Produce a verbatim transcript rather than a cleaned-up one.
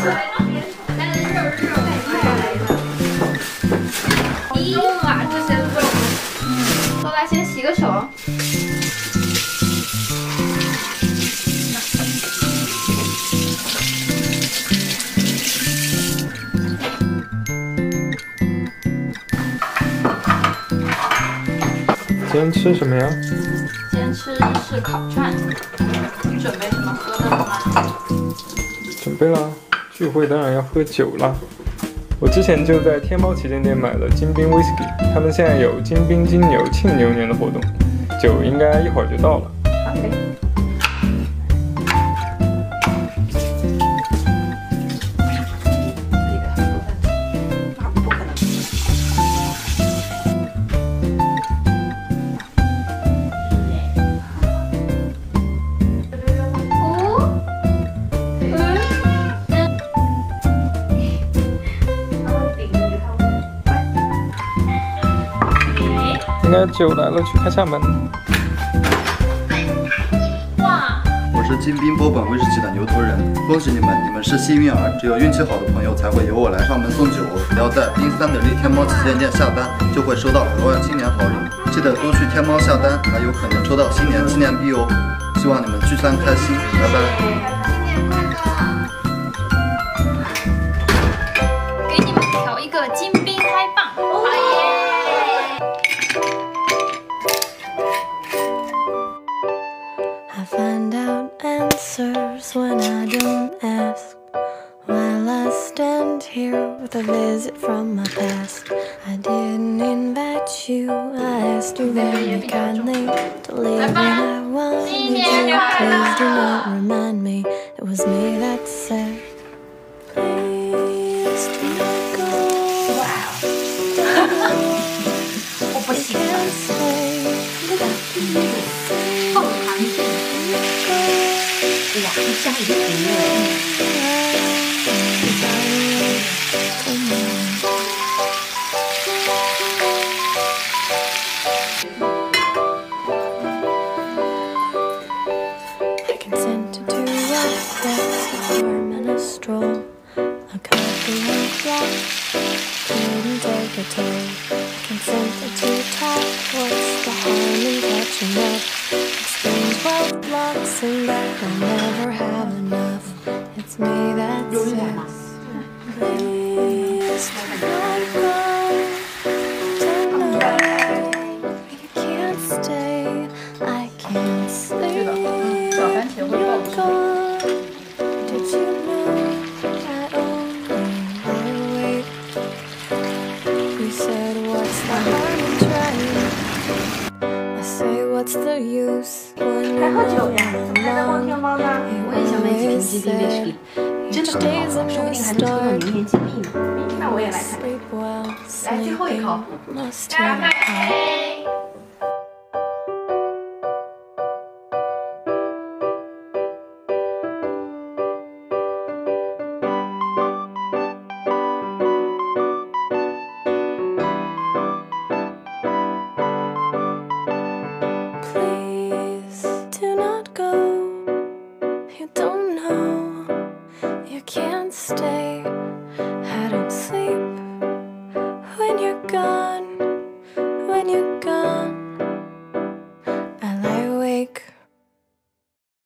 咦哇，这些肉，走来先洗个手。 今天吃什么呀？ 今天吃是烤串。你准备什么喝的了吗？ 准备了，聚会当然要喝酒啦。我之前就在天猫旗舰店买了金冰 whisky， 他们现在有金冰金牛庆牛年的活动，酒应该一会儿就到了。 好嘞。 应该酒来了，去开下门。 哇！ 我是金冰波本威士忌的牛头人，恭喜你们，你们是幸运儿，只有运气好的朋友才会由我来上门送酒。只要在冰三得利天猫旗舰店下单，就会收到额外新年好礼。记得多去天猫下单，还有可能抽到新年纪念币哦。希望你们聚餐开心，拜拜。 给你们调一个金冰开棒，好耶！ I find out answers when I don't ask. While I stand here with a visit from my past, I didn't invite you. I asked you very kindly to leave when I wanted you. Please do not remind me it was me that said. Please do not go. 我不喜欢。 凤凰镜。哇，这家里的朋友。 I consented to a sexy arm and a stroll. A couple of blocks couldn't take a toll. I consented to talk. What's the harm in catching up? Explain twelve blocks and back. I'll never have enough. It's me that says, please do not go tonight. You can't stay. I can't sleep. You're gone. Did you know I only wait? You said, what's the harm in trying? I say, what's the use when you're alone? You said, each day's a new start. Sleep well, sleeping must have a